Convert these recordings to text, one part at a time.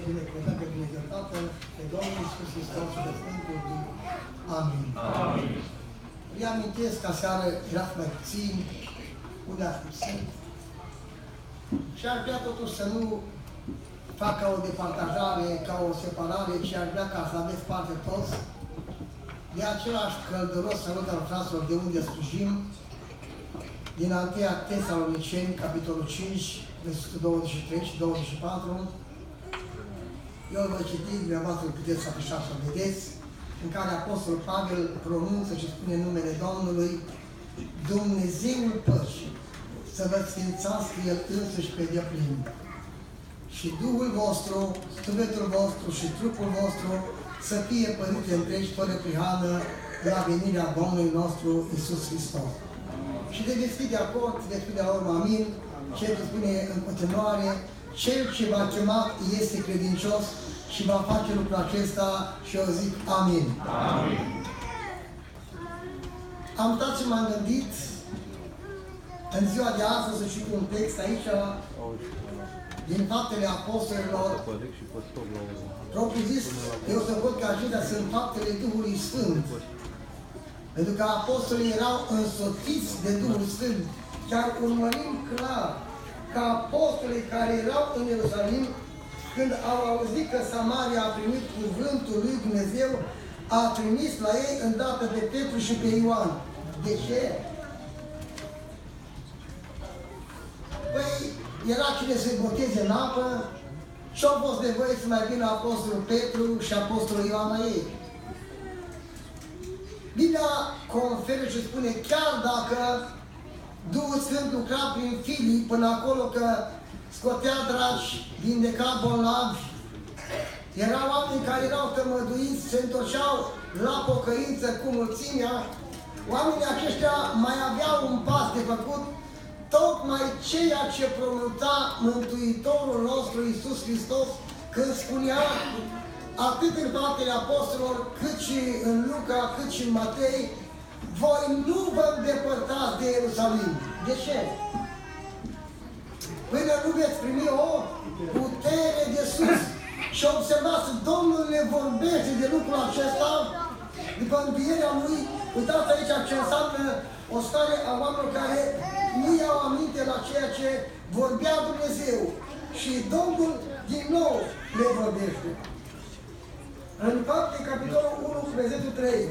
binecuvântăm pe Dumnezeu Tatăl, pe Domnul Iisus Hristos și pe Sfântul Duh. Amin. Amin. Îi amintesc că aseară erați mai puțin, unde ați puțin, și aș vrea totuși să nu fac ca o departajare, ca o separare, ci aș vrea ca să aveți parte toți de același călduros salut al fraților de unde slujim, din 1 Tesaloniceni, capitolul 5, versetul 23 și 24. Eu îl voi citi, dumneavoastră puteți afișa să vedeți, în care Apostolul Pavel pronunță și spune numele Domnului: Dumnezeul păcii să vă sfințească El însuși pe deplin, și Duhul vostru, sufletul vostru și trupul vostru să fie părute întregi fără prihană la venirea Domnului nostru Iisus Hristos. Și de deschide acord, deschide la urmă, amin, ce spune în continuare: Cel ce v-a chemat este credincios și va face lucrul acesta, și eu zic amin. Amin. Am stat și m-am gândit în ziua de astăzi să citim un text aici din Faptele Apostolilor. Propriu zis, eu să văd că acestea sunt faptele Duhului Sfânt. Pentru că apostolii erau însoțiți de Duhul Sfânt. Chiar urmărim clar că apostolii care erau în Ierusalim, când au auzit că Samaria a primit cuvântul lui Dumnezeu, a trimis la ei îndată pe Petru și pe Ioan. De ce? Păi, era cine să-i boteze în apă și au fost nevoie să mai vină Apostolul Petru și Apostolul Ioan la ei. Biblia conferă și spune, chiar dacă Duhul Sfânt lucra prin Filip până acolo că scotea dragi, vindeca bolnavi, erau oameni care erau tămăduiți, se întorceau la pocăință cu mulțimea, oamenii aceștia mai aveau un pas de făcut, tocmai ceea ce pronunța Mântuitorul nostru Iisus Hristos când spunea atât în Faptele Apostolilor, cât și în Luca, cât și în Matei: voi nu vă îndepărtați de Ierusalim. De ce? Până nu veți primi o putere de sus. Și observați, Domnul ne vorbește de lucrul acesta după învierea Lui. Uitați aici ce înseamnă o stare a oamenilor care nu iau aminte la ceea ce vorbea Dumnezeu. Și Domnul din nou le vorbește. În Fapte, capitolul 1, versetul 3.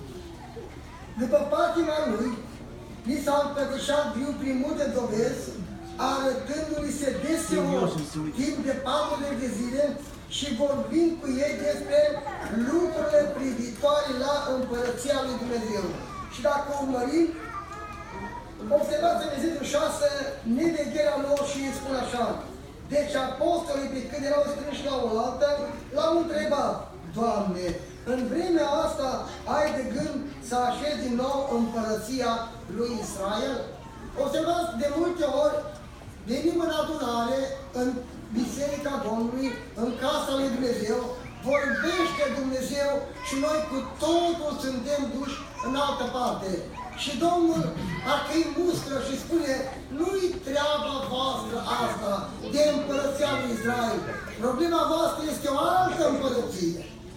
După patima lui, li s-a împătășat viu prin multe dovezi, arătându-li se deseori, timp de 40 de zile, și vorbind cu ei despre lucrurile privitoare la Împărăția lui Dumnezeu. Și dacă urmărim, observați în versetul 6, nevegherea lor și îi spune așa: deci apostolii, pe când erau strânși la oaltă, l-au întrebat: Doamne, în vremea asta ai de gând să așezi din nou Împărăția lui Israel? Observați, de multe ori venim în adunare, în Biserica Domnului, în casa lui Dumnezeu, vorbește Dumnezeu și noi cu totul suntem duși în altă parte. Și Domnul, dacă îi mustră și spune: nu-i treaba voastră asta de Împărăția lui Israel, problema voastră este o altă împărăție.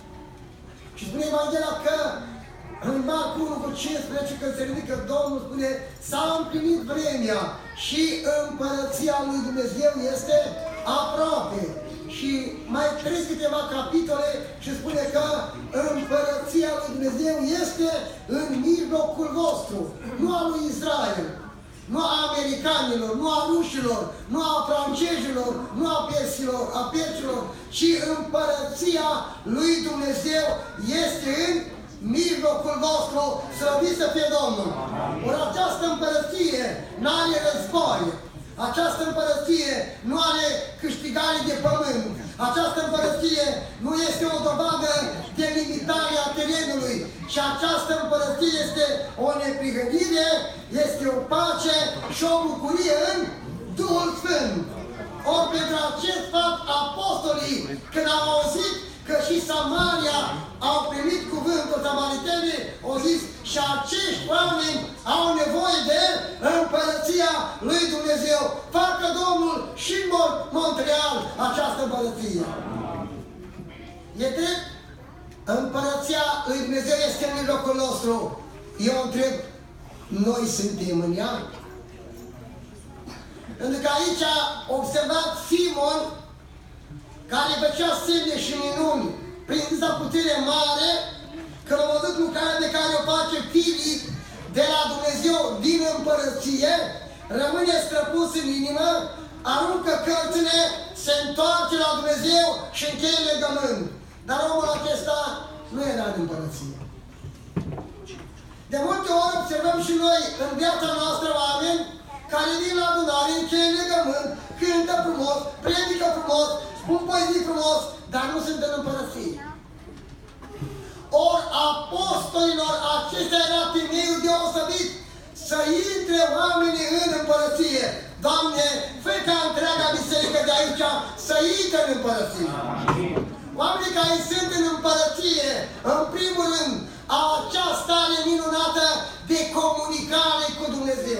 Și spune Evanghelia că în Marcu 1:15, când se ridică Domnul, spune: s-a împlinit vremea și Împărăția lui Dumnezeu este aproape. Și mai trec câteva capitole și spune că Împărăția lui Dumnezeu este în mijlocul vostru, nu a lui Israel, nu a americanilor, nu a rușilor, nu a francezilor, nu a persilor, ci Împărăția lui Dumnezeu este în mijlocul vostru, slăvit să fie Domnul. Ori această împărăție nu are război, această împărăție nu are câștigare de pământ, această împărăție nu este o dovadă de limitare a terenului, și această împărăție este o neprihănire, este o pace și o bucurie în Duhul Sfânt. Ori pentru acest fapt, apostolii, când au auzit că și Samaria au primit cuvântul samaritenii, au zis: și acești oameni au nevoie de Împărăția lui Dumnezeu. Facă Domnul și în Montreal această împărăție. E drept? Împărăția lui Dumnezeu este în mijlocul nostru. Eu întreb, noi suntem în ea? Pentru că aici observat Simon, care făcea semne și minuni, prin putere mare, când a văzut lucrarea de care o face Filip de la Dumnezeu din împărăție, rămâne străpus în inimă, aruncă cărțile, se întoarce la Dumnezeu și încheie legământ. Dar omul acesta nu era în împărăție. De multe ori observăm și noi în viața noastră oameni care vin la adunare, încheie legământ, cântă frumos, predică frumos, spun poezii frumos, dar nu sunt în împărăție. Ori apostolilor acesta era temeiul deosebit să intre oamenii în împărăție. Doamne, fă ca întreaga biserică de aici să intre în împărăție. Oamenii care sunt în împărăție, în primul rând, au acea stare minunată de comunicare cu Dumnezeu.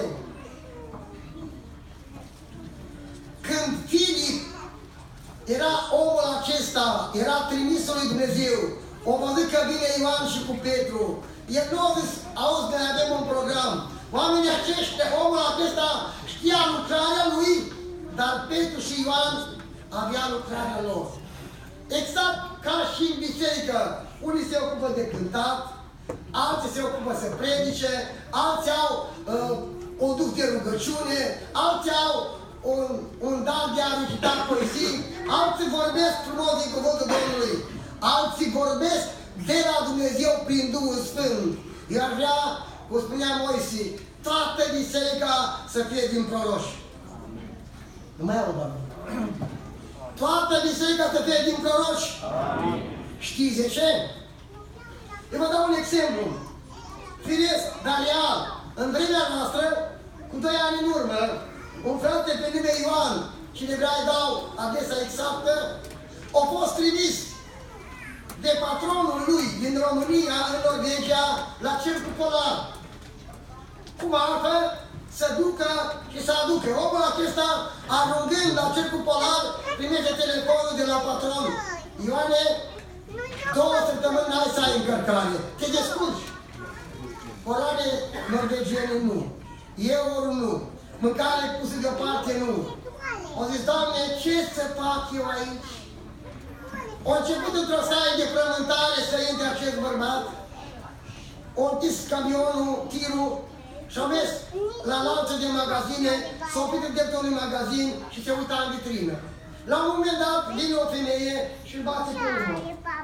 Când Filip era omul acesta, era trimisul lui Dumnezeu, o văzut că vine Ioan și cu Petru. El nu a zis, auzi, noi avem un program. Oamenii aceștia, omul acesta știa lucrarea lui, dar Petru și Ioan avea lucrarea lor. Exact ca și în biserică. Unii se ocupă de cântat, alții se ocupă să predice, alții au o duc de rugăciune, alții au un dar de a recita poezii, alții vorbesc frumos din cuvântul Domnului, alții vorbesc de la Dumnezeu prin Duhul Sfânt. Eu ar vrea, cum spunea Moise, toată biserica să fie din proroși. Nu mai au, Doamne. Toată biserica să fie din proroși. Știți de ce? Eu vă dau un exemplu. Firesc, dar real. În vremea noastră, cu 2 ani în urmă, un frate pe nume Ioan, și de vrea îi dau adresa exactă, a fost trimis de patronul lui din România, în Norvegia, la Cercul Polar. Cum altfel să ducă și să aducă. Omul acesta, ajungând la Cercul Polar, primește telefonul de la patron. Ioane, 2 săptămâni n-ai să ai încărcare. Te descurci. Polare norvegiene nu. Euro nu. Mâncare pusă deoparte nu. O zis, Doamne, ce să fac eu aici? A început într-o stare de frământare să intre acest bărbat. A întins camionul, tirul, și a mers la lanță de magazine, s-a oprit în dreptul unui magazin și se uita în vitrină. La un moment dat vine o femeie și îl bate pe urmă.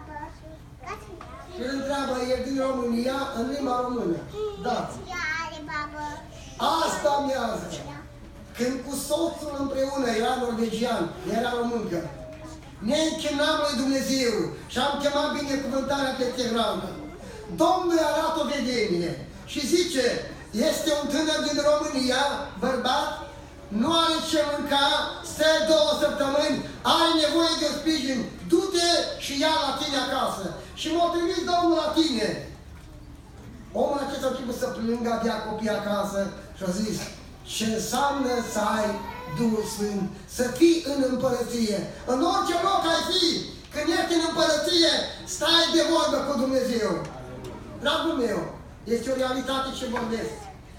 Și îl întreabă, e din România, în limba română. Da. Asta miază. Când cu soțul împreună, era norvegian, era româncă, ne închinam lui Dumnezeu și am chemat binecuvântarea pe Tehrană. Domnul arată o vedenie și zice, este un tânăr din România, bărbat, nu are ce mânca, stă 2 săptămâni, are nevoie de sprijin, du-te și ia la tine acasă. Și m-a trimis Domnul la tine. Omul acesta a început să plângă, avea copii acasă și a zis, ce înseamnă să ai Duhul Sfânt, să fii în împărăție. În orice loc ai fi, când ești în împărăție, stai de vorbă cu Dumnezeu. Dragul meu, este o realitate ce vorbesc.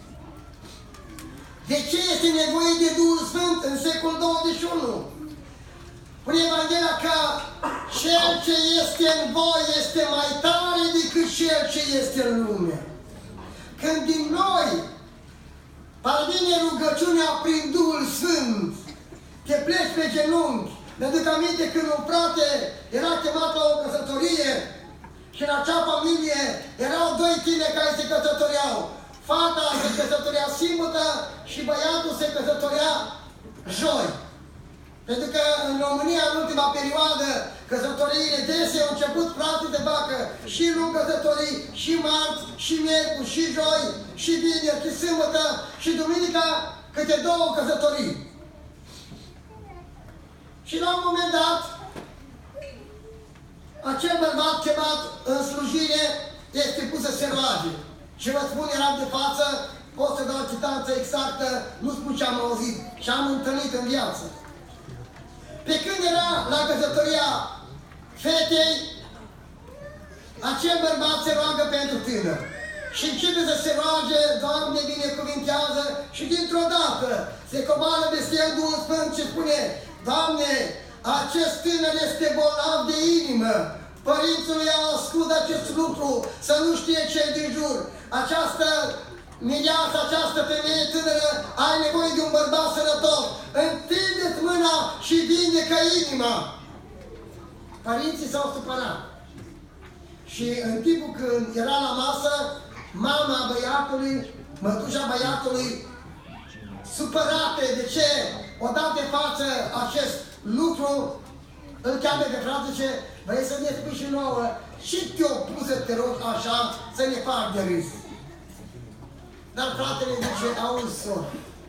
De ce este nevoie de Duhul Sfânt în secolul 21? Prin Evanghelia că cel ce este în voi este mai tare decât cel ce este în lume. Când din noi parvine rugăciunea prin Duhul Sfânt, te pleci pe genunchi. Mi-aduc aminte când un frate era chemat la o căsătorie și în acea familie erau 2 tineri care se căsătoreau. Fata se căsătorea sâmbătă și băiatul se căsătorea joi. Pentru că în România, în ultima perioadă, căsătoriile dese au început frate de facă și luni căsătorii, și marți, și miercuri, și joi, și vineri, și sâmbătă, și duminica, câte 2 căsătorii. Și la un moment dat, acel bărbat chemat în slujire este pus să se roage. Și vă spun, eram de față, pot să dau citanță exactă, nu spun ce am auzit, ce am întâlnit în viață. Pe când era la căsătoria fetei, acel bărbat se roagă pentru tânăr. Și începe să se roage, Doamne binecuvintează și dintr-o dată se coboară peste el Duhul Sfânt și spune: Doamne, acest tânăr este bolnav de inimă. Părinții lui au ascuns acest lucru, să nu știe ce din jur. Această mireasă, această femeie tânără are nevoie de un bărbat sănătos. Întindeți mâna și vindecă inima. Părinții s-au supărat. Și în timpul când era la masă, mama băiatului, mătușa băiatului, supărate de ce o dat de față acest lucru, îl cheamă pe frate și zice: vrei să ne spui și nouă ce te-o pus să te rog așa să ne fac de râs? Dar fratele zice: auzi, sor,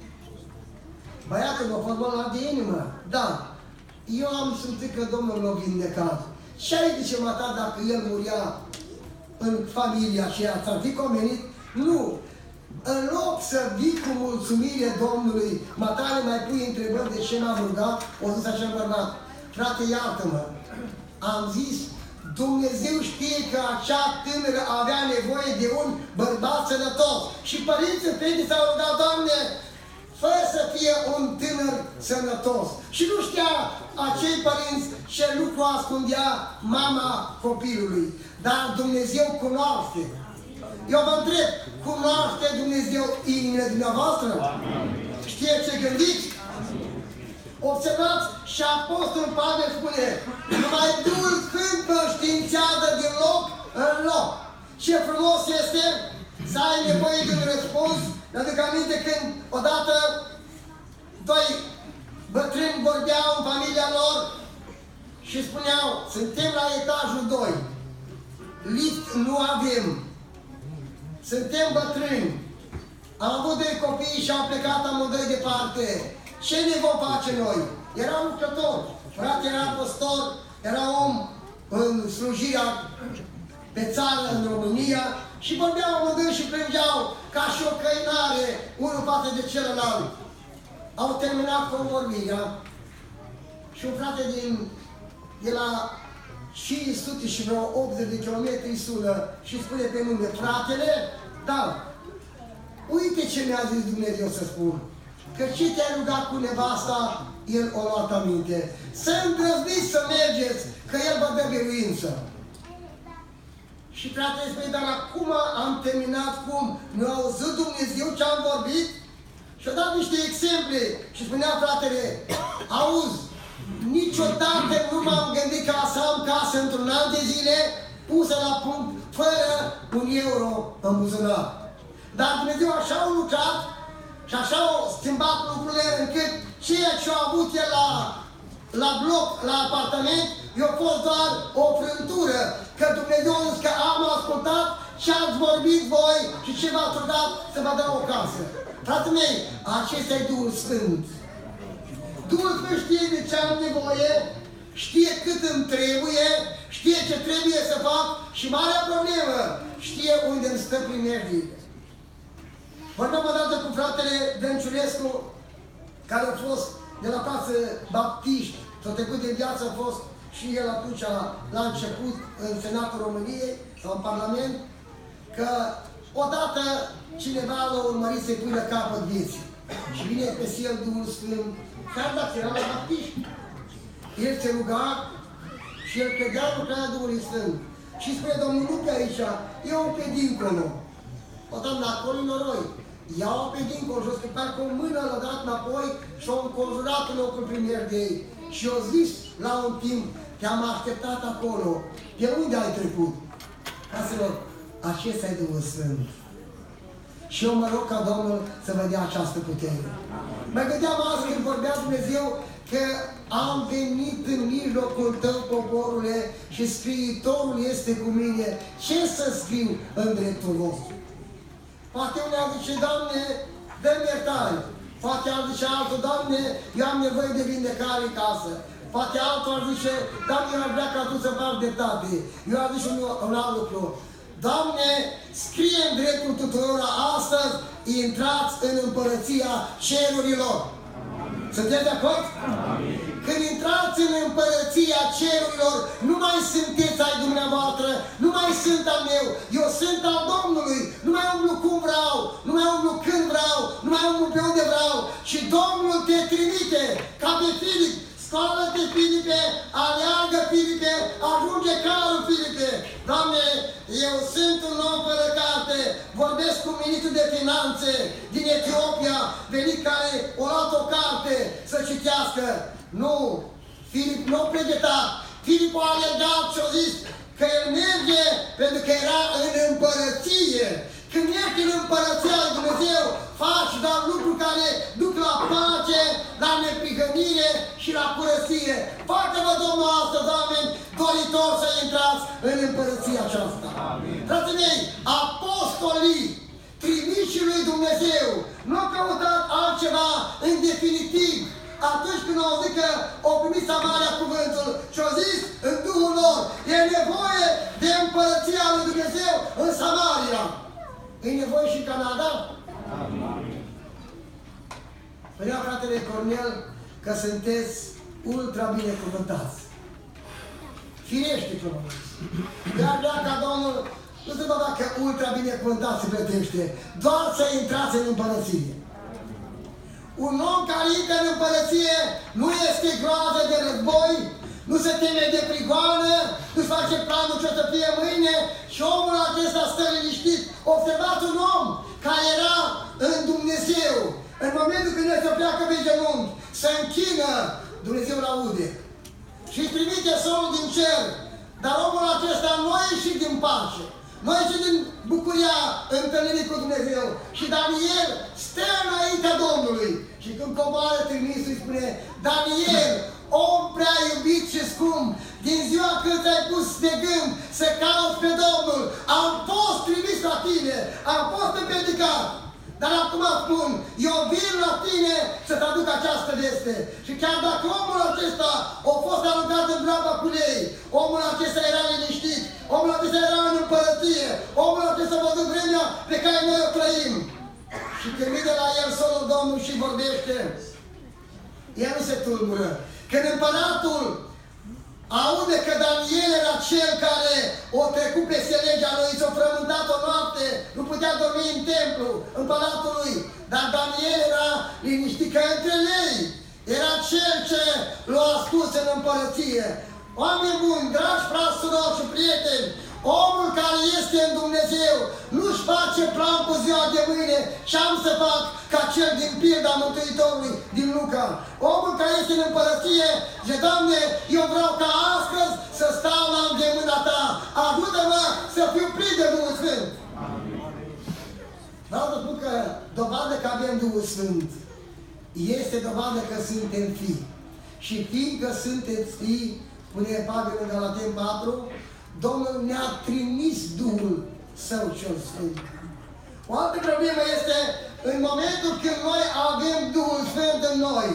băiatul m-a fost bolnav de inimă. Da, eu am simțit că Domnul l-a vindecat. Și ai zice mata dacă el muria în familia aceea, ți-ar fi comenit? Nu! În loc să vii cu mulțumire Domnului, matale mai pui întrebări de ce m-am rugat, o zis acel bărbat: frate, iartă-mă, am zis, Dumnezeu știe că acea tânără avea nevoie de un bărbat sănătos. Și părinții fetei s-au rugat: Doamne, fă să fie un tânăr sănătos. Și nu știa acei părinți ce lucru ascundea mama copilului. Dar Dumnezeu cunoaște. Eu vă întreb, cunoaște Dumnezeu inimile dumneavoastră? Știe ce gândiți? Observați, și Apostolul Pavel spune: numai Duhul Sfânt vă științează din loc în loc. Ce frumos este să ai nevoie de un răspuns. Mi-aduc aminte când odată doi bătrâni vorbeau în familia lor și spuneau: suntem la etajul 2, lift nu avem, suntem bătrâni, am avut doi copii și au plecat amândoi departe. Ce ne vom face noi? Erau lucrători, frate era păstor, era om în slujirea pe țară în România și vorbeau amândoi și plângeau ca și o căinare unul față de celălalt. Au terminat convorbirea și un frate de la 500 și vreo 80 de kilometri îi sună și spune pe nume: fratele, da, uite ce mi-a zis Dumnezeu să spun, că ce te-ai rugat cu nevasta, el o luat aminte. Să îndrăzniți să mergeți, că el vă dă biruință. Și fratele spune: dar acum am terminat cum? Nu a auzit Dumnezeu ce am vorbit? Și-a dat niște exemple și spunea fratele: auzi, niciodată nu m-am gândit ca să am casă într-un an de zile pusă la punct, fără un euro în buzunar. Dar Dumnezeu așa a lucrat și așa au schimbat lucrurile încât ceea ce a avut el la bloc, la apartament, i-a fost doar o frântură, că Dumnezeu a zis că am ascultat ce ați vorbit voi și ce v-ați rugat să vă dau o casă. Frații mei, acesta e Duhul Sfânt. Duhul Sfânt știe de ce am nevoie, știe cât îmi trebuie, știe ce trebuie să fac și marea problemă, știe unde îmi stă primejdii. Vorbeam odată cu fratele Dănciulescu, care a fost de la casă baptiști, s-a trecut de viață, a fost și el atunci la început în Senatul României sau în Parlament, că odată cineva l-a urmărit să-i pună capăt vieții. Și vine peste el Duhul Sfânt, chiar dacă era la baptiști. El se ruga și el credea lucrarea Duhului Sfânt. Și spune: Domnul, nu pe aici, ia-o pe dincolo. O doamnă, acolo noroi. Ia-o pe dincolo și o scăpat cu o mână, l-a dat înapoi și o înconjurat în locul primerdei. Și o zis la un timp: te-am așteptat acolo. De unde ai trecut? Fraților, acesta e Duhul Sfânt. Și eu mă rog ca Domnul să vă dea această putere. Mă gândeam azi când vorbea Dumnezeu că am venit în mijlocul tău, poporule, și scriitorul este cu mine. Ce să scriu în dreptul vostru? Poate unul ar zice: Doamne, dă-mi iertare. Poate ar zice altul: Doamne, eu am nevoie de vindecare în casă. Poate altul ar zice: Doamne, eu ar vrea ca Tu să faci dreptate. Eu ar zice un alt lucru: Doamne, scrie în dreptul tuturor astăzi, intrați în împărăția cerurilor. Sunteți de acord? când intrați în împărăția cerurilor, nu mai sunteți ai dumneavoastră, nu mai sunt al meu, eu sunt al Domnului, nu mai umblu cum vreau, nu mai umblu când vreau, nu mai umblu pe unde vreau, și Domnul te trimite, ca pe Filip. Scoală-te, Filipe, aleargă, Filipe, ajunge calul, Filipe. Doamne, eu sunt un om fără carte, vorbesc cu ministrul de finanțe din Etiopia, venit care o luat o carte să citească. Nu, Filip nu a pregetat. Filip a alergat și a zis că el merge pentru că era în împărăție. Când ești în împărăția lui Dumnezeu, faci doar lucruri care duc la pace, la neprihănire și la curăție. Facă-vă, Domnul, astăzi, oameni, doritori să intrați în împărăția aceasta. Frații mei, apostolii, trimișii lui Dumnezeu, nu au căutat altceva în definitiv. Atunci când au auzit că au primit Samaria cuvântul și au zis în Duhul lor, e nevoie de împărăția lui Dumnezeu în Samaria. E nevoie și în Canada? Spunea fratele Cornel că sunteți ultra binecuvântați. Firește că mă Dar dacă Domnul nu se va că ultra binecuvântat se plătește, doar să intrați în împărăție. Un om care intră în împărăție nu este groază de război, nu se teme de prigoană, nu-și face planul ce o să fie mâine și omul acesta stă liniștit. Observați un om care era în Dumnezeu. În momentul când el se pleacă pe genunchi, se închină, Dumnezeu îl aude. Și îi trimite somnul din cer. Dar omul acesta nu a ieșit din pace. Nu a ieșit din bucuria întâlnirii cu Dumnezeu. Și Daniel stă înaintea Domnului. Și când coboară trimisul îi spune, Daniel, om prea iubit și scump, din ziua când ți-ai pus de gând să cauți pe Domnul, am fost trimis la tine, am fost împiedicat. Dar acum spun, eu vin la tine să-ți aduc această veste. Și chiar dacă omul acesta a fost aruncat în groapa cu ei, omul acesta era liniștit, omul acesta era în împărăție, omul acesta a văzut vremea pe care noi o trăim. Și când vine la el solul Domnul și vorbește, el nu se tulbură. Când împăratul aude că Daniel era cel care o trecut peste legea lui, s-a frământat o noapte, nu putea dormi în templu, în palatul lui, dar Daniel era liniștit că între ei era cel ce l-a ascuns în împărăție. Oameni buni, dragi frați, surori și prieteni, omul care este în Dumnezeu nu-și face plan cu ziua de mâine și am să fac ca cel din pilda Mântuitorului din Luca. Omul care este în împărăție zice, Doamne, eu vreau ca astăzi să stau la îndemâna Ta. Ajută-mă să fiu plin de Duhul Sfânt. Vreau să spun că dovadă că avem Duhul Sfânt este dovadă că suntem fii. Și fiindcă sunteți fii, spune Pavel în Galateni 4, Domnul ne-a trimis Duhul Său cel Sfânt. O altă problemă este în momentul când noi avem Duhul Sfânt în noi.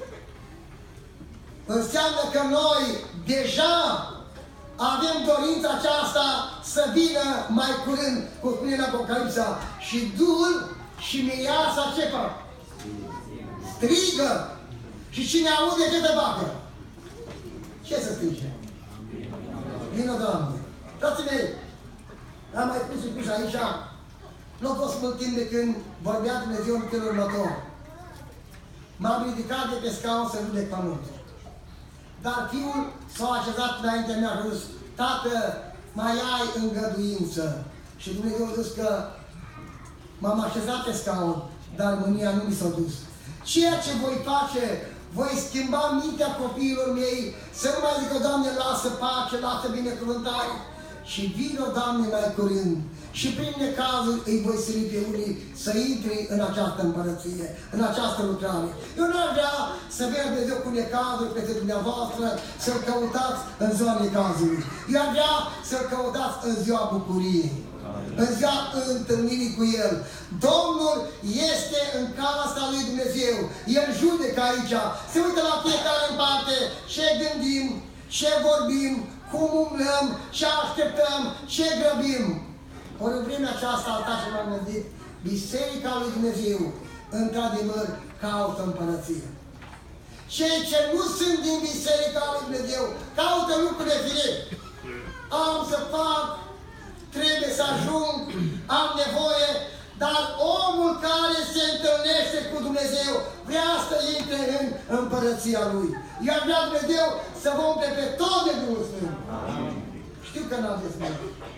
Înseamnă că noi deja avem dorința aceasta să vină mai curând, cum spune în Apocalipsa, și Duhul și mireasa ce fac? Strigă. Și cine aude ce te facă? Ce să strige? Vină, Doamne! Frații mei, am mai spus și aici, nu a fost mult timp de când vorbea Dumnezeu în felul următor. M-am ridicat de pe scaun să judec pământul. Dar fiul s-a așezat înaintea mea și a zis, Tată, mai ai îngăduință. Și Dumnezeu a zis că m-am așezat pe scaun, dar mânia nu mi s-a dus. Ceea ce voi face, voi schimba mintea copiilor mei, să nu mai zică, Doamne, lasă pace, lasă binecuvântare. Și vină, Doamne, mai curând. Și prin necazuri îi voi sili pe unii să intre în această împărăție, în această lucrare. Eu nu ar vrea să vă Dumnezeu cu necazuri pentru dumneavoastră, să-L căutați în ziua necazului. Eu ar vrea să-L căutați în ziua bucuriei, în ziua întâlnirii cu El. Domnul este în casa lui Dumnezeu. El judecă aici. Se uită la fiecare în parte ce gândim, ce vorbim, cum umblăm, ce așteptăm, ce grăbim. Ori în vremea aceasta, alta și m-am gândit, Biserica lui Dumnezeu, într-adevăr, caută împărăție. Cei ce nu sunt din Biserica lui Dumnezeu caută lucrurile firești. Am să fac, trebuie să ajung, am nevoie, dar omul care se întâlnește cu Dumnezeu vrea să intre în împărăția Lui. Iar vrea Dumnezeu să vă umple pe tot de Duhul Sfânt. Știu că n-aveți mai.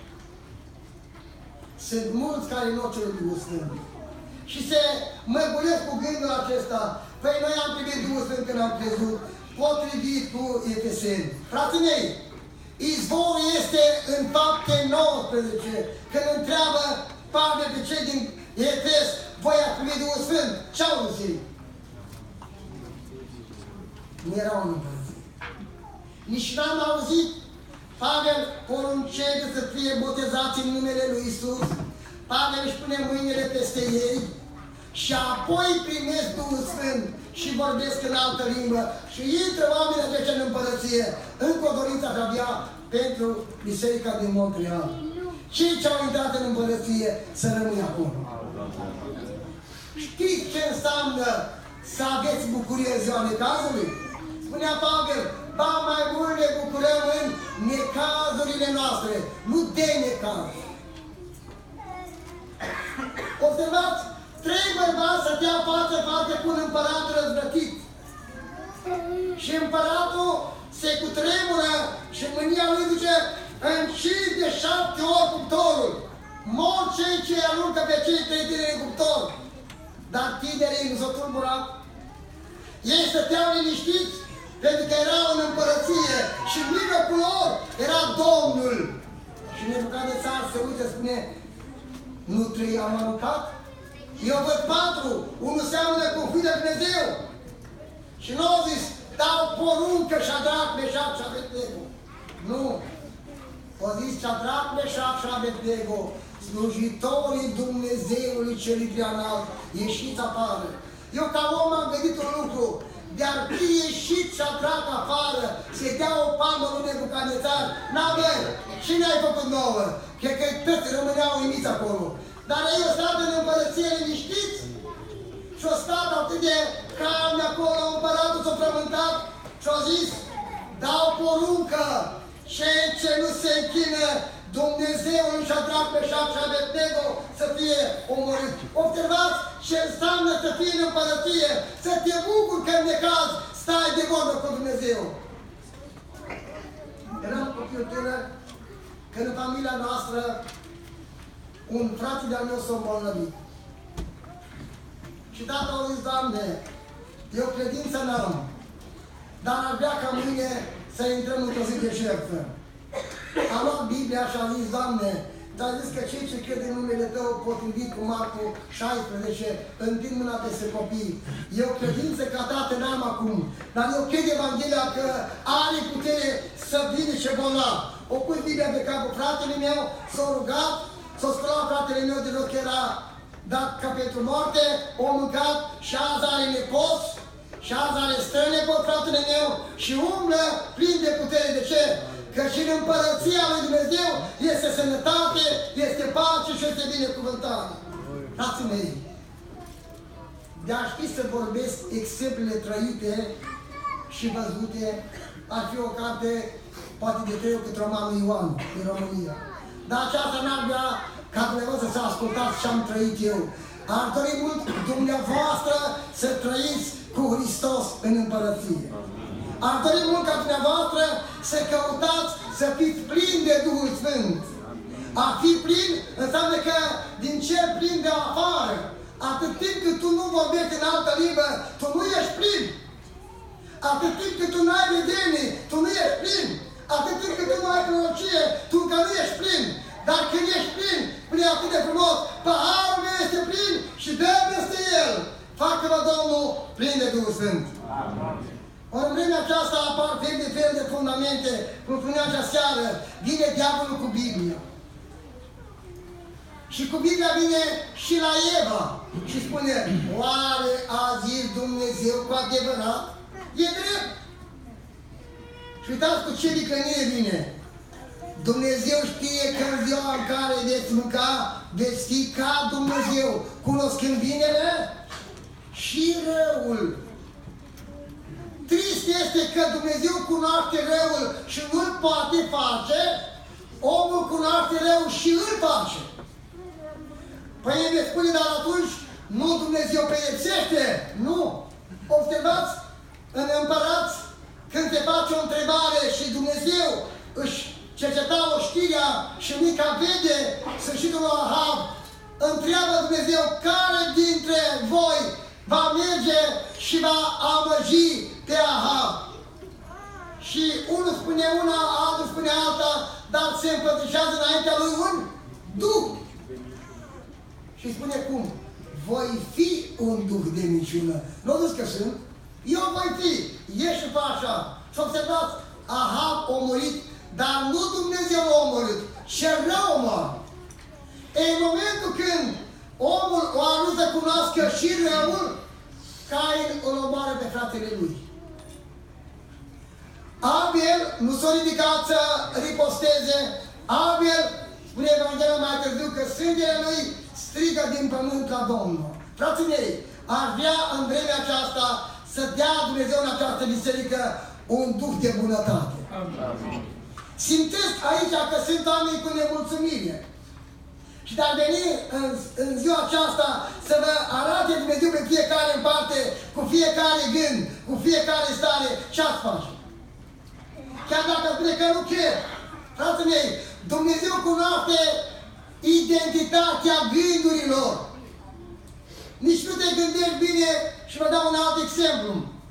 Sunt mulți care nu cer Duhul Sfânt. Și se măgulesc cu gândul acesta. Păi noi am primit Duhul Sfânt când am crezut, potrivit cu Efeseni. Frații mei, izvorul este în Fapte 19, când întreabă Pavel pe cei din Efes, voi ați primit Duhul Sfânt. Ce-au zis? Nu erau în împărăție. Nici n-am auzit. Pavel poruncește să fie botezați în numele lui Isus. Pavel își pune mâinile peste ei și apoi primesc Duhul Sfânt și vorbesc în altă limbă și intră oamenii aceștia în împărăție. Încă o dorință aș avea pentru Biserica din Montreal. Cei ce au intrat în împărăție să rămână acolo. Știți ce înseamnă să aveți bucurie în ziua necazului? Spunea Pavel, ba mai mult ne bucurăm în necazurile noastre, nu de necaz. Observați, 3 bărbați stăteau față cu un împărat răzvrătit. Și împăratul se cutremură și mânia lui zice, încid de 7 ori cuptorul. Mor cei ce aruncă pe cei 3 tineri în cuptor. Dar tinerii nu s-au tulburat. Ei stăteau liniștiți pentru că erau în împărăție și în mijlocul lor era Domnul. Și Nebucadnețar se uită, spune, nu 3 am aruncat? Eu văd 4, unul seamănă cu Fiul de Dumnezeu. Și nu au zis, dau poruncă Șadrac, Meșac și Abednego. Nu. Au zis Șadrac, Meșac și Abednego, slujitorii Dumnezeului Celui Preanalt, ieșiți afară. Eu ca om am gândit un lucru, de-ar fi ieșit Șadrac afară, se dea o palmă lui Nebucadnețar, n-avă, cine ai făcut nouă? Cred că toți rămâneau uimiți acolo. Dar ei au stat în împărăție liniștiți și au stat atât de calmi acolo, împăratul s-a frământat și au zis, dau poruncă, cei ce nu se închină Dumnezeul Șadrac, Meșac și Abednego să fie omorât. Observați ce înseamnă să fii în împărăție, să te bucuri că în necaz stai de vorbă cu Dumnezeu. Eram copil tânăr, când în familia noastră un frate de-al meu s-a îmbolnăvit. Și tata a zis, Doamne, eu credință n-am, dar ar vrea ca mâine să intrăm într-o zi de jertfă. A luat Biblia și a zis, Doamne, dar a zis că cei ce cred în numele Tău, potrivit cu Marcu 16, întind mâna peste copii. Eu credință ca tată n-am acum, dar eu cred Evanghelia că are putere să vindece bolnav. O pus Biblia pe capul fratele meu, s-a rugat, s-a spălat fratele meu de loc era dat ca pentru moarte, o mâncat și azi are nepoți, și azi are strănepot fratele meu și umblă plin de putere. De ce? Că și în împărăția lui Dumnezeu este sănătate, este pace și este binecuvântare. Frații mei, de-aș fi să vorbesc exemplele trăite și văzute, ar fi o carte, poate de 3 cât romanul Ioan, din România. Dar aceasta n-ar vrea ca dumneavoastră să ascultați ce am trăit eu. Ar dori mult dumneavoastră să trăiți cu Hristos în împărăție. Ar dori mult ca dumneavoastră să căutați să fiți plini de Duhul Sfânt. A fi plin înseamnă că din cer plin de afară. Atât timp cât tu nu vorbești în altă limbă, tu nu ești plin. Atât timp cât tu nu ai vedenie, tu nu ești plin. Atât timp cât tu nu ai prorocie, tu încă nu ești plin. Dar când ești plin, spune atât de frumos, paharul meu este plin și dă-mi este el. Facă-vă Domnul plin de Duhul Sfânt. Ori în vremea aceasta apar fel de fundamente, cum spunea acea seară, vine diavolul cu Biblia. Și cu Biblia vine și la Eva și spune, oare a zis Dumnezeu cu adevărat? E drept. Și uitați cu ce vicănie vine. Dumnezeu știe că în ziua în care veți mânca, veți fi ca Dumnezeu, cunoscând binele și răul. trist este că Dumnezeu cunoaște răul și nu-l poate face, omul cunoaște răul și îl face. Păi el ne spune, dar atunci nu Dumnezeu pedepsește? Nu! Observați, în împărați, când te face o întrebare și Dumnezeu își cerceta oștirea și Mica vede sfârșitul lui Ahab, întreabă Dumnezeu care dintre voi va merge și va amăgi pe Ahab. Și unul spune una, altul spune alta, dar se împătrișează înaintea lui un duh. Și spune cum? Voi fi un duh de minciună. Nu zic că sunt. Eu voi fi. Ieși și fă așa. Și observați, Ahab a murit, dar nu Dumnezeu l-a omorât. Ce rău, mă! În momentul când omul o ajuns să cunoască și răul, Cain îl omoară pe fratele lui. Abel nu s-a ridicat să riposteze. Abel, spune Evanghelia mai târziu, că sângele lui strigă din pământ la Domnul. Frații mei, aș vrea în vremea aceasta să dea Dumnezeu în această biserică un duh de bunătate. Amin. Simțesc aici că sunt oameni cu nemulțumire. Și dar veni în ziua aceasta să vă arate Dumnezeu pe fiecare în parte, cu fiecare gând, cu fiecare stare, ce ați face. Chiar dacă spune că nu cred, frații mei, Dumnezeu cunoaște identitatea gândurilor. Nici nu te gândești bine și vă dau un alt exemplu.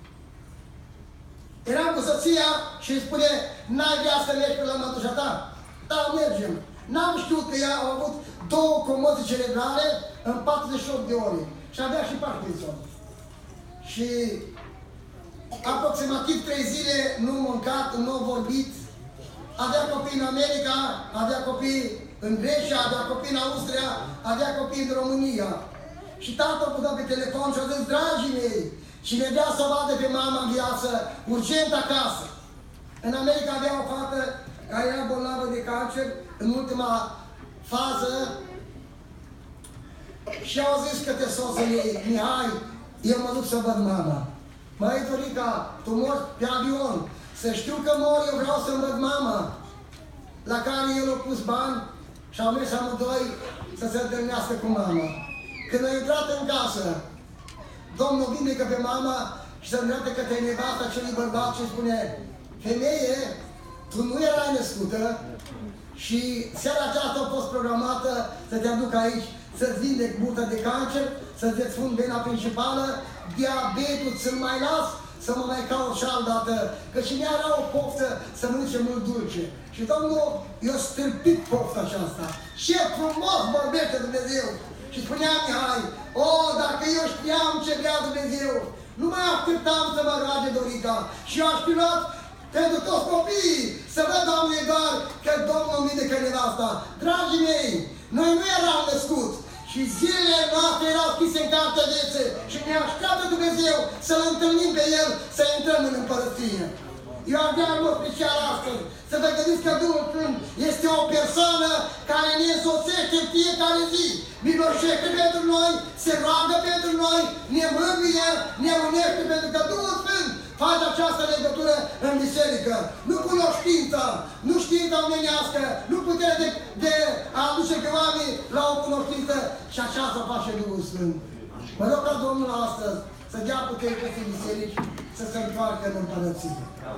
Eram cu soția și îmi spune, n-ai vrea să mergi pe la mătușa ta? Da, mergem. N-am știut că ea a avut 2 comoții cerebrale în 48 de ore. Și avea și Parkinson. Și aproximativ 3 zile nu mâncat, nu vorbit. Avea copii în America, avea copii în Grecia, avea copii în Austria, avea copii în România. Și tatăl putea pe telefon și a zis, dragii mei, cine vrea să vadă pe mama în viață, urgent acasă. În America avea o fată care era bolnavă de cancer, în ultima fază, și au zis că te soțul ei, Mihai, eu mă duc să văd mama. Măi, Dorica, tu mori pe avion, să știu că mor, eu vreau să-mi văd mama. La care el a pus bani și au mers amândoi să se întâlnească cu mama. Când a intrat în casă, Domnul vindecă pe mama și se îndreaptă către nevasta acelui bărbat și spune, femeie, tu nu erai născută și seara aceasta a fost programată să te aduc aici, să-ți vindec burta de cancer, să-ți desfund vena principală, diabetul ți-l mai las, să mă mai caut și altdată, că și mea era o poftă să mănânce mult dulce. Și Domnul i-a stâlpit pofta aceasta. Ce frumos vorbește Dumnezeu! Și spunea Mihai, dacă eu știam ce vrea Dumnezeu, nu mai așteptam să mă roage Dorica. Și eu aș fi luat pentru toți copiii să văd, Doamne, doar că Domnul vindecă nevasta. Dragii mei, noi nu eram născuți și zilele noastre erau scrise în cartea vieții și ne așteaptă Dumnezeu să-L întâlnim pe El, să intrăm în împărăție. Eu avea în mod special astăzi să vă gândiți că Duhul Sfânt este o persoană care ne însoțește în fiecare zi. Miloșește pentru noi, se roagă pentru noi, ne mângâie, ne unește, pentru că Duhul Sfânt face această legătură în biserică. Nu cunoștința, nu știința omenească, nu puterea de a aduce pe oameni la o cunoștință și aceasta face Duhul Sfânt. Mă rog ca Domnul astăzi să dea putere peste biserici să se întoarcă în împărăție.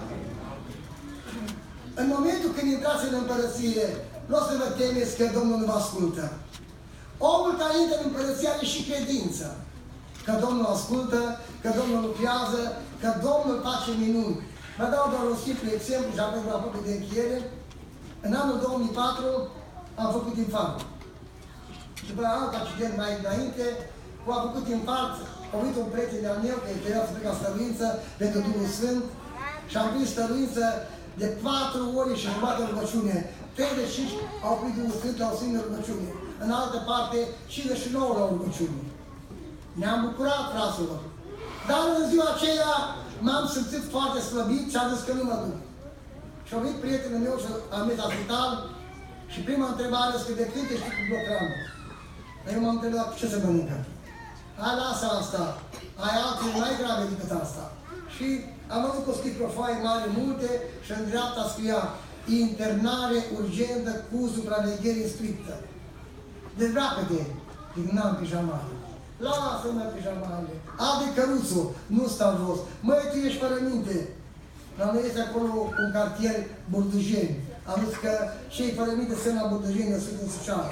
În momentul când intrați în împărăție, nu o să vă temeți că Domnul nu vă ascultă. Omul care intră în împărăție are și credință. Că Domnul ascultă, că Domnul lucrează, că Domnul face minuni. Vă dau doar un simplu exemplu și apoi vă apuc de încheiere. În anul 2004 am făcut infarct. După alt accident mai înainte, a făcut infarct, a venit un prieten de-al meu, că trebuia să plec la stăruință pentru Duhul Sfânt și am prins stăruință de 4 ore și jumătate de rugăciune. 35 au primit Duhul Sfânt la o singură rugăciune. În altă parte, 59 la o rugăciune. Ne-am bucurat, fraților. Dar în ziua aceea m-am simțit foarte slăbit și am zis că nu mă duc. Și a venit prietenul meu și am mers la spital și prima întrebare este de când ești cu blocramă. Dar eu m-am întrebat ce se mănâncă. Hai, lasă asta. Ai altele mai grave decât asta. Și Am văzut că o scris pe o foaie mare multe și în dreapta scria internare urgentă cu supraveghere strictă. Dezbracă-te! Zic, n-am pijamale. Lasă-mă pijamale. Ade căruțul, nu stau jos. Măi, tu ești fără minte. La noi este acolo un cartier Burdujeni. Am zis că cei fără minte sunt la Burdujeni, o sunt în Suceava.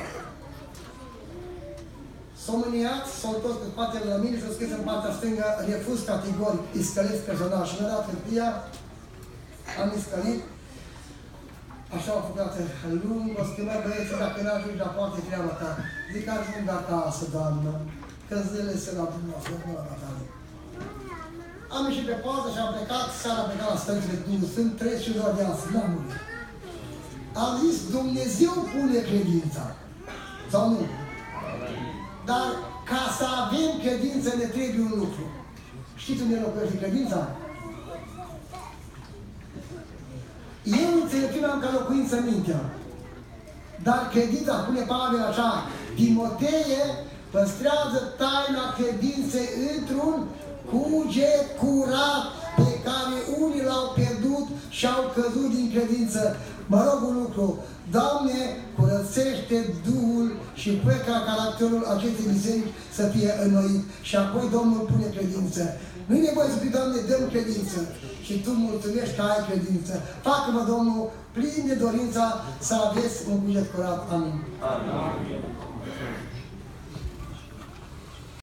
S-au mâniat, s-au întors pe spatele la mine și au scris în partea stângă, refuz categoric, iscălesc personal. Și mi-a dat hârtia, am iscălit. Așa au făcut lung, o schimbat băieții, dacă n-ajungi la poate treaba ta. Zic, ajung acasă, doamnă, că zilele se la dumneavoastră, nu la ta. Am ieșit pe pauză și am plecat, seara am plecat la stăncile Dumnezeu, sunt 32 de ani, n-am murit. Am zis, Dumnezeu pune credința, sau nu? Dar ca să avem credință ne trebuie un lucru. Știți unde locuiește credința? Eu înțelepciunea am ca locuință mintea. Dar credința, spune Pavel așa, Timotee păstrează taina credinței într-un cuget curat pe care unii l-au pierdut și au căzut din credință. Mă rog un lucru, Doamne, curățește Duhul și fă ca caracterul acestei biserici să fie înnoit. Și apoi Domnul pune credință. Nu-i nevoie să spui, Doamne, dăm credință. Și Tu mulțumești că ai credință. Facă-mă, Domnul, plin de dorința să aveți un cuget curat. Amin. Amin.